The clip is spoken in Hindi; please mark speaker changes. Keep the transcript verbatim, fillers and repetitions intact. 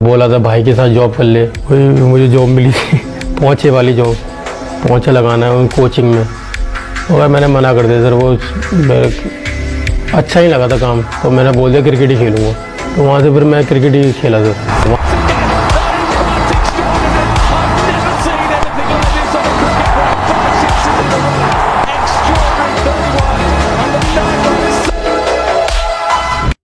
Speaker 1: बोला था भाई के साथ जॉब कर ले, कोई मुझे जॉब मिली थी पोंछे वाली जॉब, पोंछे लगाना है उन कोचिंग में। और मैंने मना कर दिया सर, वो अच्छा ही लगा था काम, तो मैंने बोल दिया क्रिकेट ही खेलूँगा। तो वहाँ से फिर मैं क्रिकेट ही खेला सर।